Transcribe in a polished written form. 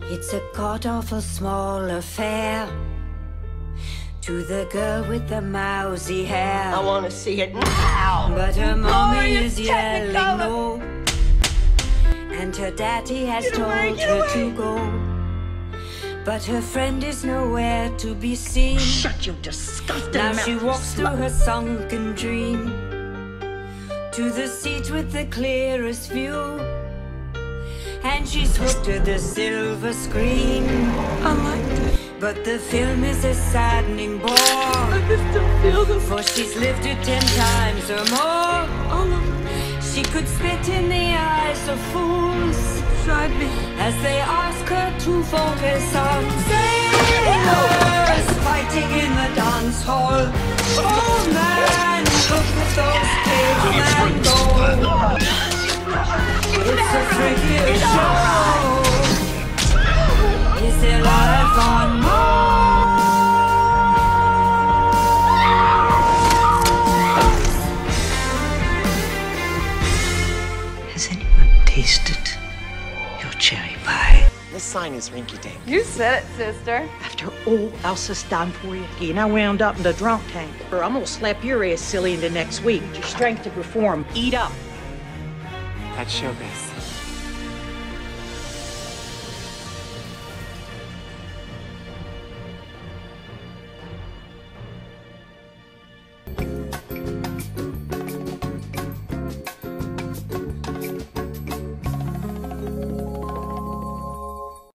It's a god-awful small affair. To the girl with the mousy hair. I want to see it now. But her mommy is yelling no. And her daddy has told her to go. But her friend is nowhere to be seen. Shut your disgusting mouth. Now she walks through her sunken dream to the seat with the clearest view. And she's hooked to the silver screen. I liked it. But the film is a saddening bore. I can still feel the For she's lived it 10 times or more. She could spit in the eyes of fools as they ask her to focus on sailors fighting in the dance hall. Oh man, look at those cavemen go. It's a freaky show. Is there life on Mars? Has anyone tasted your cherry pie? This sign is rinky-dink. You said it, sister. After all else is done for you, you're now wound up in the drunk tank. Or I'm gonna slap your ass silly into next week. Your strength to perform. Eat up. That's showbiz.